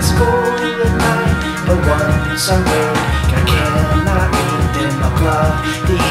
school at night, but once I wake I cannot read them. I plug the